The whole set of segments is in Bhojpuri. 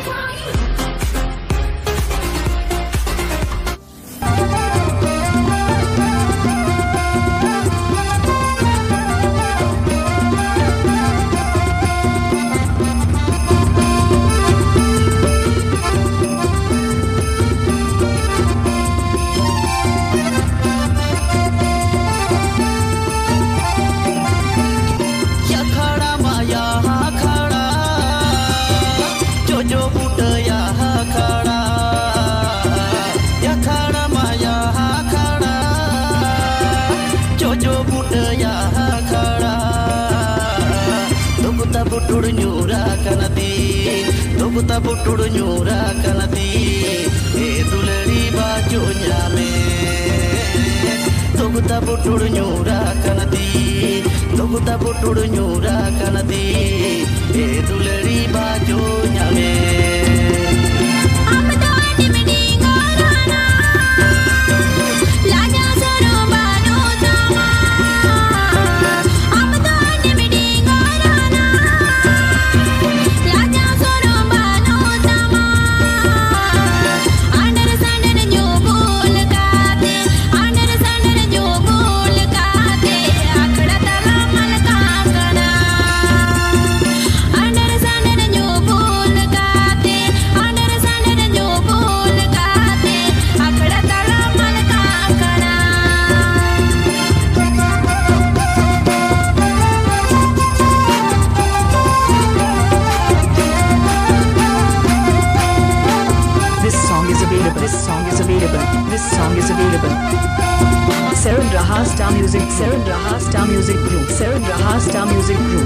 Butur nyurakan hati, Tokuta butur nyurakan hati, Dulari bajunya me. Tokuta butur nyurakan hati, Tokuta butur nyurakan hati, Dulari bajunya me. This song is available. Serendraha Star Music, Serendraha Star Music Group, Serendraha Star Music Group.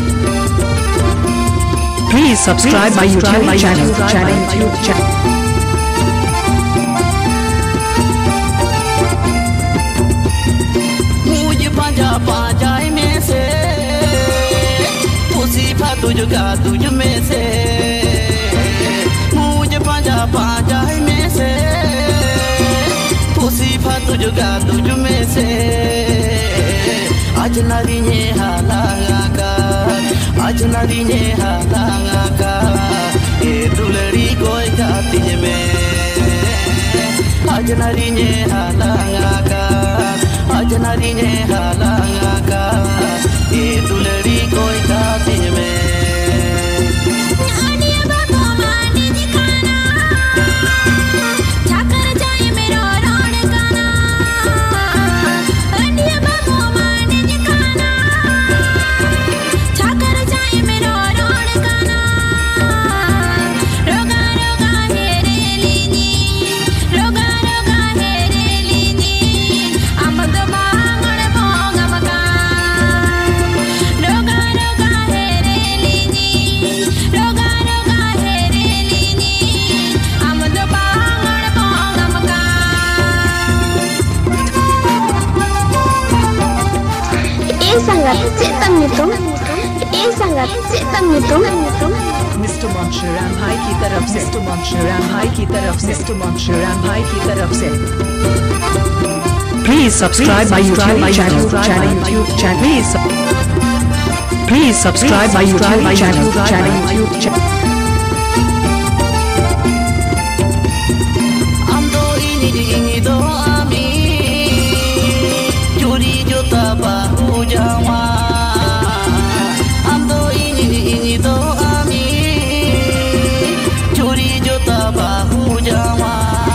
Please subscribe my YouTube channel. मुझे पाजा पाजाए में से, मुसीबत तुझका तुझ में से, मुझे पाजा पाजाए में से, मुसीबत तुझका तुझ में से, आज नदिये हालांगा का, आज नदिये हालांगा का, ये दुलड़ी कोई काती में, आज नदिये हालांगा का, आज नदिये हालांगा का, ये दुलड़ी कोई काती में. Mr. Monshram Bhai की तरफ से, Mr. Monshram Bhai की तरफ से, Mr. Monshram Bhai की तरफ से. Please subscribe my YouTube channel. Please subscribe my YouTube channel. Ando ini do ami, curi jota bahu jawa. Ando ini do ami, curi jota bahu jawa.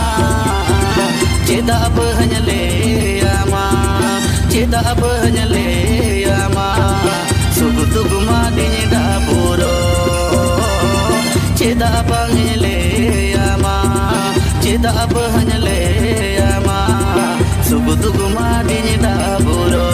Ceda berhanyale ama, ceda berhanyale ama. Sugu tugu madinya dapuro, ceda berhanyale ama, ceda berhanyale ama. Sugu tugu madinya dapuro.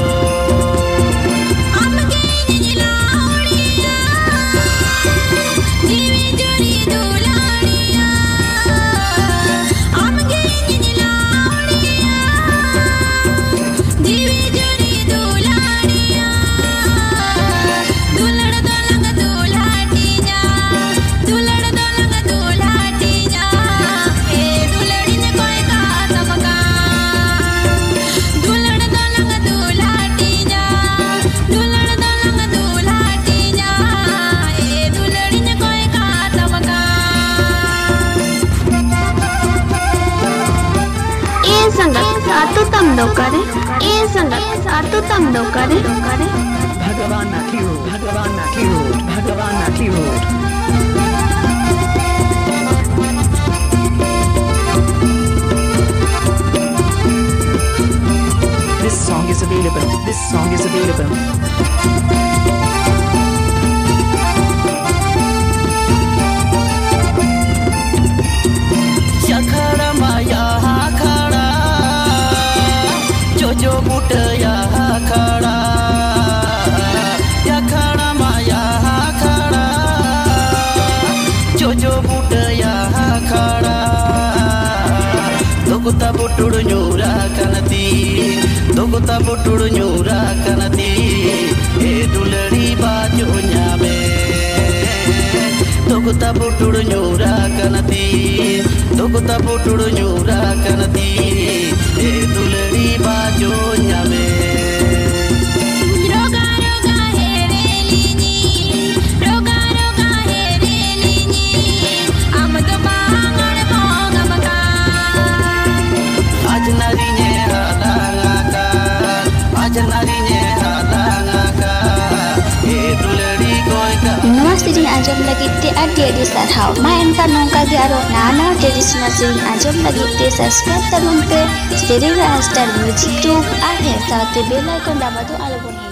दुलड़ संगत सातु तम दो करे ए संगत सातु तम दो करे Bhagavan Naki Road, Bhagavan Naki Road, Bhagavan Naki Road. This song is available. This song is available. Shakhara maya khada, jojo butaya khada. Yakhara maya khada, jojo butaya khada. Dokta butur nyura kanati, dokta butur nyura kanati. E dulari bajo nyame. Dokta butur nyura kanati, dokta butur nyura kanati. E dulari bajo nyame. Roga roga herelini, roga roga herelini. Amado bangal mogamaka. Aaj narinya halanga, aaj narinya halanga. E dulari koi ka. Nua sering anjom lagi te adi adi sarhau. Main kan nongka ge aro nana traditional sering anjom lagi te subscribe tabun pe Stereo Star Music Group ahe saate bell icon dabado algon.